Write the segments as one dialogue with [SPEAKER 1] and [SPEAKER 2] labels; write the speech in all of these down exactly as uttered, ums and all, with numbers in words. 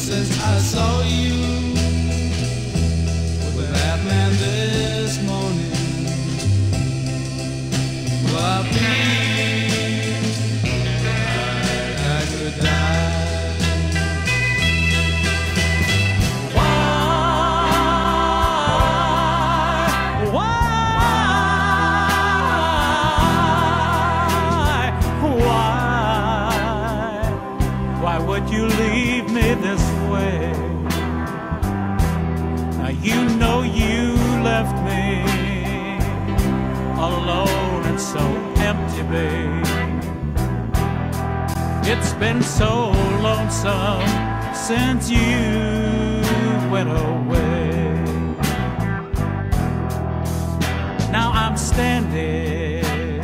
[SPEAKER 1] since I saw you with that man this morning. Will I be like I could die? Why? Why? Why? Why would you leave me this way? Now you know you left me alone and so empty, babe. It's been so lonesome since you went away. Now I'm standing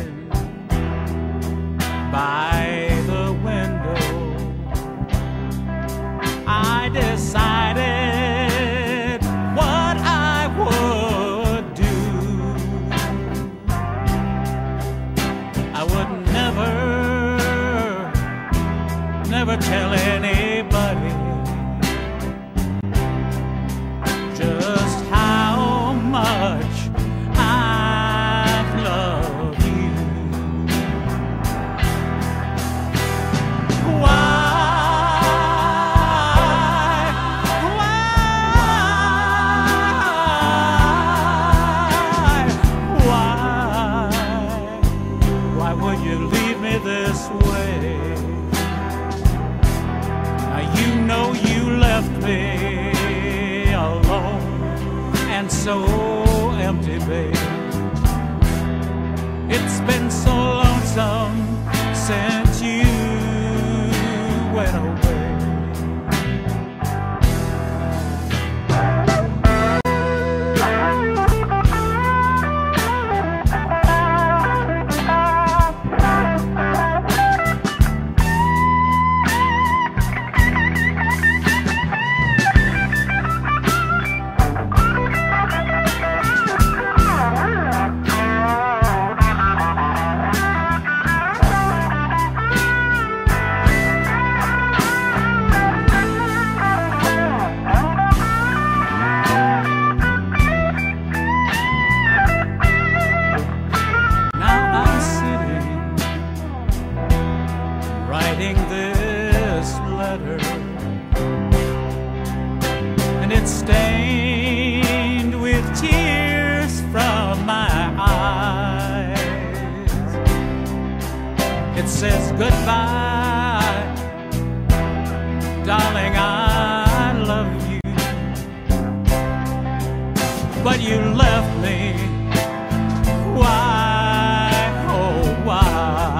[SPEAKER 1] by the window. I decided what I would do. I would never, never tell anybody just how much I love you. Why? This way. Now you know you left me alone and so empty, babe. It's been so lonesome since you went away. This letter, and it's stained with tears from my eyes. It says goodbye, darling, I love you, but you left me. Why? Oh, why?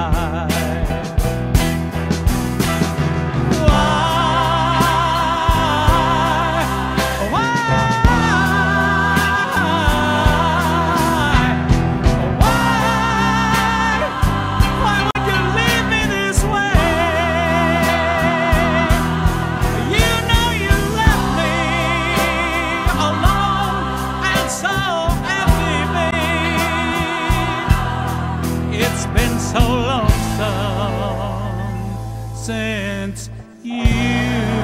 [SPEAKER 1] It's been so lonesome since you